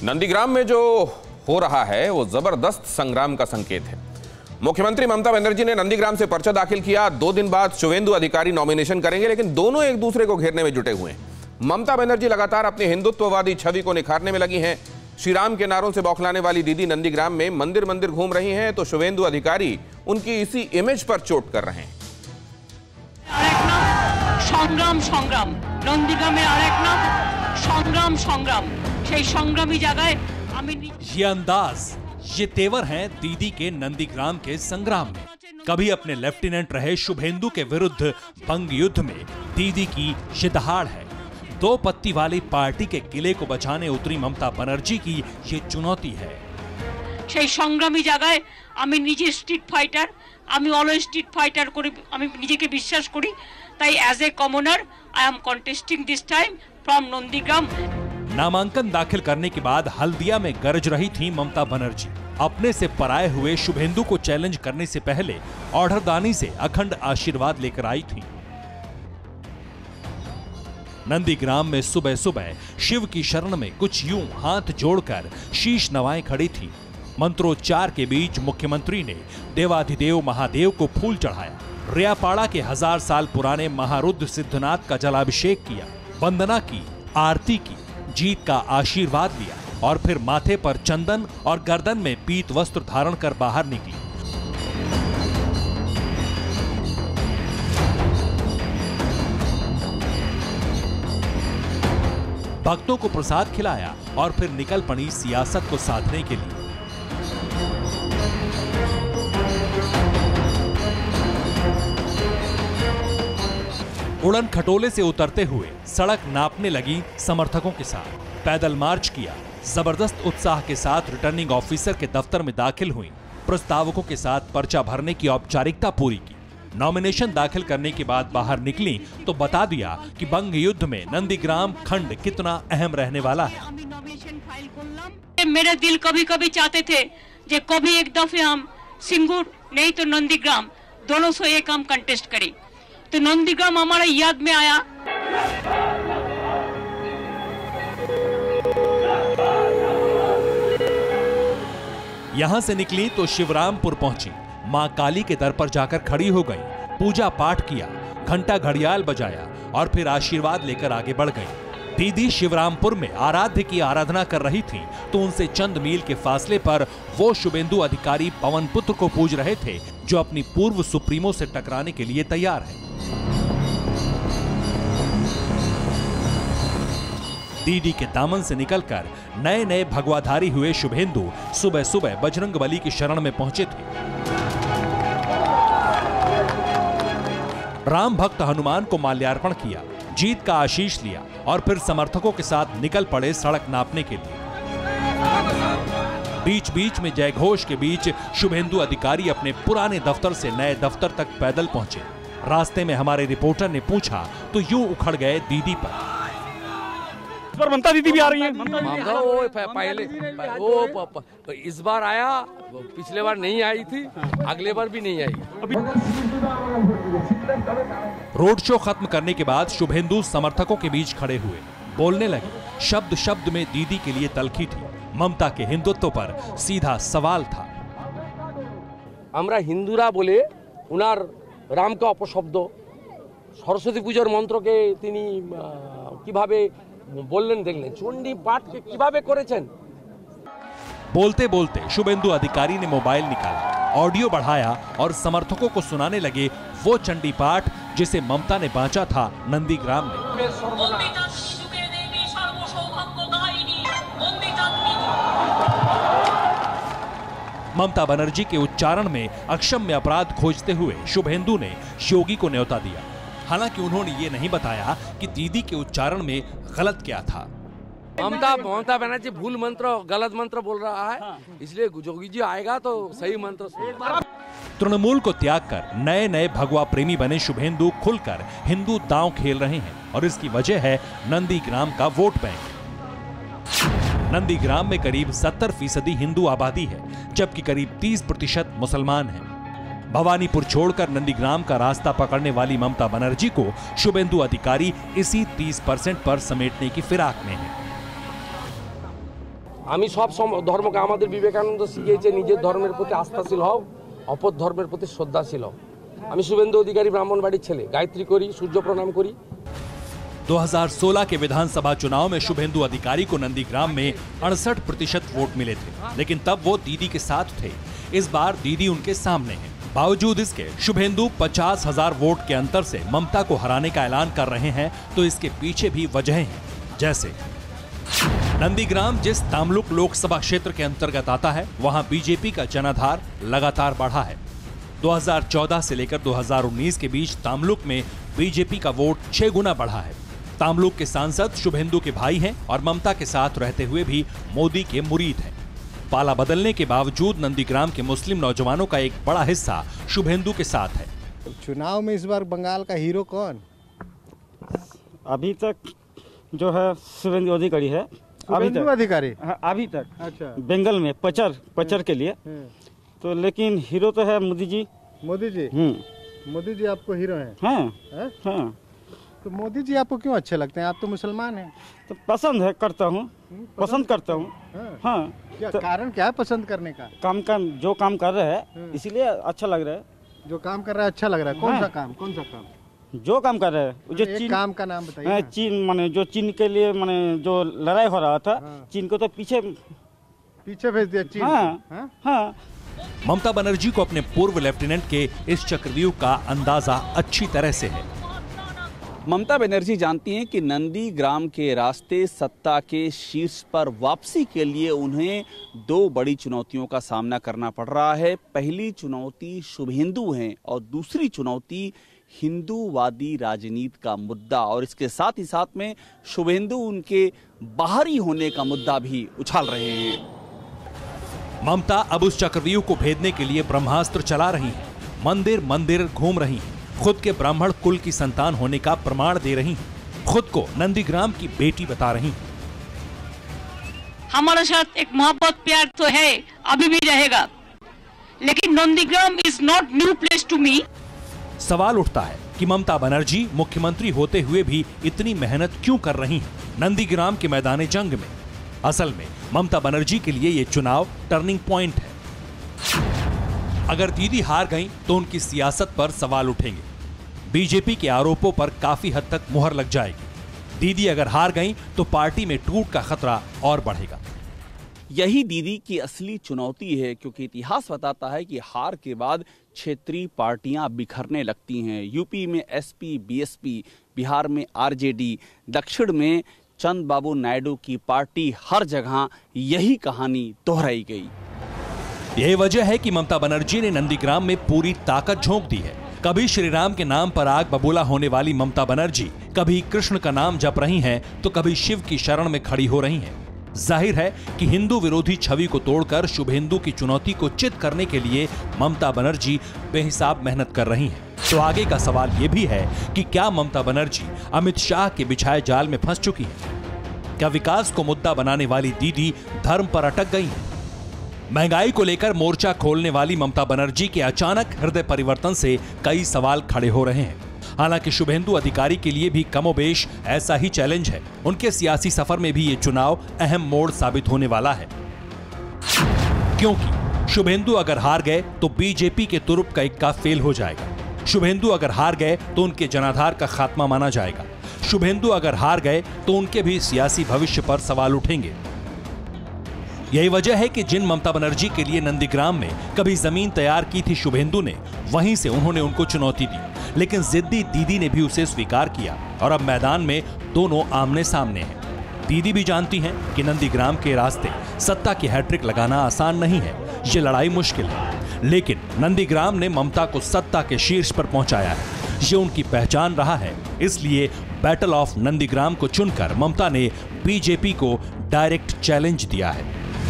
नंदीग्राम में जो हो रहा है वो जबरदस्त संग्राम का संकेत है। मुख्यमंत्री ममता बनर्जी ने नंदीग्राम से पर्चा दाखिल किया। 2 दिन बाद शुभेंदु अधिकारी नॉमिनेशन करेंगे, लेकिन दोनों एक दूसरे को घेरने में जुटे हुए हैं। ममता बनर्जी लगातार अपनी हिंदुत्ववादी छवि को निखारने में लगी हैं। श्री राम के नारों से बौखलाने वाली दीदी नंदीग्राम में मंदिर मंदिर घूम रही हैं, तो शुभेंदु अधिकारी उनकी इसी इमेज पर चोट कर रहे हैं। संग्राम संग्राम नंदीग्रामेर आरेक नाम संग्राम संग्राम সেই সংগ্রামী জায়গায় আমি ये अंदाज, ये तेवर हैं दीदी के नंदीग्राम के संग्राम में। कभी अपने लेफ्टिनेंट रहे शुभेंदु के विरुद्ध बंग युद्ध में दीदी की ये दहाड़ है। 2 पत्ती वाली पार्टी के किले को बचाने उतरी ममता बनर्जी की ये चुनौती है। সেই সংগ্রামী জায়গায় আমি নিজে স্ট্রিট ফাইটার, আমি অলওয়েজ স্ট্রিট ফাইটার করে আমি নিজেকে বিশ্বাস করি। তাই as a commoner I am contesting this time from Nandigram. नामांकन दाखिल करने के बाद हल्दिया में गरज रही थी ममता बनर्जी। अपने से पराये हुए शुभेंदु को चैलेंज करने से पहले औढ़रदानी से अखंड आशीर्वाद लेकर आई थी। नंदीग्राम में सुबह सुबह शिव की शरण में कुछ यूं हाथ जोड़कर शीश नवाएं खड़ी थी। मंत्रोच्चार के बीच मुख्यमंत्री ने देवाधिदेव महादेव को फूल चढ़ाया। रियापाड़ा के 1000 साल पुराने महारुद्र सिद्धनाथ का जलाभिषेक किया, वंदना की, आरती की, जीत का आशीर्वाद लिया और फिर माथे पर चंदन और गर्दन में पीत वस्त्र धारण कर बाहर निकली। भक्तों को प्रसाद खिलाया और फिर निकल पड़ी सियासत को साधने के लिए। उड़न खटोले से उतरते हुए सड़क नापने लगी समर्थकों के साथ, पैदल मार्च किया, जबरदस्त उत्साह के साथ रिटर्निंग ऑफिसर के दफ्तर में दाखिल हुई, प्रस्तावकों के साथ पर्चा भरने की औपचारिकता पूरी की। नॉमिनेशन दाखिल करने के बाद बाहर निकली तो बता दिया कि बंग युद्ध में नंदीग्राम खंड कितना अहम रहने वाला है। मेरे दिल कभी कभी चाहते थे कि कभी एक दफे हम सिंगूर नहीं तो नंदीग्राम दोनों से एक हम कंटेस्ट करें, तो नंदीग्राम हमारा याद में आया। यहां से निकली तो शिवरामपुर पहुंची, मां काली के दर पर जाकर खड़ी हो गई, पूजा पाठ किया, घंटा घड़ियाल बजाया और फिर आशीर्वाद लेकर आगे बढ़ गई। दीदी शिवरामपुर में आराध्य की आराधना कर रही थी तो उनसे चंद मील के फासले पर वो शुभेंदु अधिकारी पवन पुत्र को पूज रहे थे जो अपनी पूर्व सुप्रीमो से टकराने के लिए तैयार है। दीदी के दामन से निकलकर नए नए भगवाधारी हुए शुभेंदु सुबह सुबह बजरंगबली की शरण में पहुंचे थे। राम भक्त हनुमान को माल्यार्पण किया, जीत का आशीष लिया और फिर समर्थकों के साथ निकल पड़े सड़क नापने के लिए। बीच बीच में जयघोष के बीच शुभेंदु अधिकारी अपने पुराने दफ्तर से नए दफ्तर तक पैदल पहुंचे। रास्ते में हमारे रिपोर्टर ने पूछा तो यूं उखड़ गए दीदी पर ममता दीदी भी आ रही है। ममता वो पहले वो इस बार आया, पिछले बार नहीं आई थी, अगले बार भी नहीं आई। रोड शो खत्म करने के बाद शुभेंदु समर्थकों के बीच खड़े हुए, बोलने लगे। शब्द शब्द में दीदी के लिए तलखी थी। ममता के हिंदुत्व पर सीधा सवाल था। আমরা হিন্দুরা বলে উনার রামকে অপশব্দ, সরস্বতী পূজার মন্ত্রকে তিনি কিভাবে বললেন দেখলেন, চণ্ডী পাঠকে কিভাবে করেছেন। बोलते बोलते शुभेंदु अधिकारी ने मोबाइल निकाला, ऑडियो बढ़ाया और समर्थकों को सुनाने लगे वो चंडी पाठ जिसे ममता ने बांचा था नंदीग्राम में। ममता बनर्जी के उच्चारण में अक्षम्य अपराध खोजते हुए शुभेंदु ने योगी को न्योता दिया। हालांकि उन्होंने ये नहीं बताया कि दीदी के उच्चारण में गलत क्या था। ममता बनर्जी भूल मंत्र, गलत मंत्र बोल रहा है, इसलिए जोगी जी आएगा तो सही मंत्र सुनेगा। तृणमूल को त्याग कर नए नए भगवा प्रेमी बने शुभेंदु खुलकर हिंदू दांव खेल रहे हैं और इसकी वजह है नंदीग्राम का वोट बैंक। नंदीग्राम में करीब 70% हिंदू आबादी है, जबकि करीब 30% मुसलमान हैं। भवानीपुर छोड़कर नंदीग्राम का रास्ता पकड़ने वाली ममता बनर्जी को शुभेंदु अधिकारी इसी 30% पर समेटने की फिराक में है। আমি সব ধর্মকে আমাদের বিবেকানন্দ শিখিয়েছে নিজের ধর্মের প্রতি আস্থাশীল হও, অপর ধর্মের প্রতি শ্রদ্ধাশীল হও। আমি শুভেন্দু অধিकारी ব্রাহ্মণবাড়ির ছেলে, গাयत्री করি, सूर्य प्रणाम करी। 2016 के विधानसभा चुनाव में शुभेंदु अधिकारी को नंदीग्राम में 68% वोट मिले थे, लेकिन तब वो दीदी के साथ थे। इस बार दीदी उनके सामने है। बावजूद इसके शुभेंदु 50,000 वोट के अंतर से ममता को हराने का ऐलान कर रहे हैं, तो इसके पीछे भी वजहें हैं। जैसे नंदीग्राम जिस तामलुक लोकसभा क्षेत्र के अंतर्गत आता है, वहां बीजेपी का जनाधार लगातार बढ़ा है। 2014 से लेकर 2019 के बीच तामलुक में बीजेपी का वोट 6 गुना बढ़ा है। तामलुक के सांसद शुभेंदु के भाई हैं और ममता के साथ रहते हुए भी मोदी के मुरीद हैं। पाला बदलने के बावजूद नंदीग्राम के मुस्लिम नौजवानों का एक बड़ा हिस्सा शुभेंदु के साथ है। चुनाव में इस बार बंगाल का हीरो कौन? अभी तक जो है शुभेंदु अधिकारी है। शुभेंदु अधिकारी? हाँ, अभी तक। अच्छा। बंगाल में पचर के लिए तो, लेकिन हीरो तो है मोदी जी। मोदी जी? मोदी जी आपको हीरो हैं? हाँ है? हाँ। तो मोदी जी आपको क्यों अच्छे लगते हैं? आप तो मुसलमान हैं। तो पसंद है, करता हूँ, पसंद करता हूँ। हाँ। क्या तो कारण क्या है पसंद करने का? जो काम कर रहे हैं इसीलिए अच्छा लग रहा है। जो काम कर रहा है अच्छा लग रहा है। कौन हाँ। सा काम? कौन सा काम? जो काम कर रहे हैं जो एक चीन काम का नाम बताइए हाँ, ना। चीन माने जो चीन के लिए माने जो लड़ाई हो रहा था, चीन को तो पीछे भेज दिया चीन। हाँ हाँ? हाँ। ममता बनर्जी को अपने पूर्व लेफ्टिनेंट के इस चक्रव्यूह का अंदाजा अच्छी तरह से है। ममता बनर्जी जानती हैं कि नंदीग्राम के रास्ते सत्ता के शीर्ष पर वापसी के लिए उन्हें 2 बड़ी चुनौतियों का सामना करना पड़ रहा है। पहली चुनौती शुभेंदु है और दूसरी चुनौती हिंदूवादी राजनीति का मुद्दा, और इसके साथ ही साथ में शुभेंदु उनके बाहरी होने का मुद्दा भी उछाल रहे हैं। ममता अब उस चक्रव्यूह को भेदने के लिए ब्रह्मास्त्र चला रही हैं। मंदिर मंदिर घूम रही हैं, खुद के ब्राह्मण कुल की संतान होने का प्रमाण दे रही हैं, खुद को नंदीग्राम की बेटी बता रही हैं। हमारे साथ एक मोहब्बत प्यार तो है, अभी भी रहेगा, लेकिन Nandigram is not new place to me. सवाल उठता है कि ममता बनर्जी मुख्यमंत्री होते हुए भी इतनी मेहनत क्यों कर रही हैं नंदीग्राम के मैदान जंग में। असल में ममता बनर्जी के लिए ये चुनाव टर्निंग पॉइंट है। अगर दीदी हार गईं तो उनकी सियासत पर सवाल उठेंगे। बीजेपी के आरोपों पर काफी हद तक मुहर लग जाएगी। दीदी अगर हार गईं तो पार्टी में टूट का खतरा और बढ़ेगा। यही दीदी की असली चुनौती है, क्योंकि इतिहास बताता है कि हार के बाद क्षेत्रीय पार्टियां बिखरने लगती हैं। यूपी में एसपी, बीएसपी, बिहार में आरजेडी, दक्षिण में चंद्रबाबू नायडू की पार्टी, हर जगह यही कहानी दोहराई गई। यही वजह है कि ममता बनर्जी ने नंदीग्राम में पूरी ताकत झोंक दी है। कभी श्री राम के नाम पर आग बबूला होने वाली ममता बनर्जी कभी कृष्ण का नाम जप रही हैं, तो कभी शिव की शरण में खड़ी हो रही हैं। जाहिर है कि हिंदू विरोधी छवि को तोड़कर शुभेंदु की चुनौती को चित करने के लिए ममता बनर्जी बेहिसाब मेहनत कर रही हैं। तो आगे का सवाल यह भी है कि क्या ममता बनर्जी अमित शाह के बिछाए जाल में फंस चुकी हैं? क्या विकास को मुद्दा बनाने वाली दीदी धर्म पर अटक गई हैं? महंगाई को लेकर मोर्चा खोलने वाली ममता बनर्जी के अचानक हृदय परिवर्तन से कई सवाल खड़े हो रहे हैं। हालांकि शुभेंदु अधिकारी के लिए भी कमोबेश ऐसा ही चैलेंज है। उनके सियासी सफर में भी ये चुनाव अहम मोड़ साबित होने वाला है, क्योंकि शुभेंदु अगर हार गए तो बीजेपी के तुरुप का इक्का फेल हो जाएगा। शुभेंदु अगर हार गए तो उनके जनाधार का खात्मा माना जाएगा। शुभेंदु अगर हार गए तो उनके भी सियासी भविष्य पर सवाल उठेंगे। यही वजह है कि जिन ममता बनर्जी के लिए नंदीग्राम में कभी जमीन तैयार की थी शुभेंदु ने, वहीं से उन्होंने उनको चुनौती दी, लेकिन जिद्दी दीदी ने भी उसे स्वीकार किया और अब मैदान में दोनों आमने सामने हैं। दीदी भी जानती हैं कि नंदीग्राम के रास्ते सत्ता की हैट्रिक लगाना आसान नहीं है, ये लड़ाई मुश्किल है, लेकिन नंदीग्राम ने ममता को सत्ता के शीर्ष पर पहुंचाया है। ये उनकी पहचान रहा है, इसलिए बैटल ऑफ नंदीग्राम को चुनकर ममता ने बीजेपी को डायरेक्ट चैलेंज दिया है।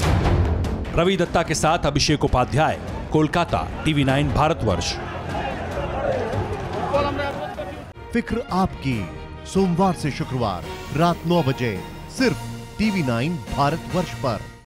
रवि दत्ता के साथ अभिषेक उपाध्याय, कोलकाता, TV9 भारतवर्ष। फिक्र आपकी, सोमवार से शुक्रवार रात 9 बजे सिर्फ TV9 भारतवर्ष पर।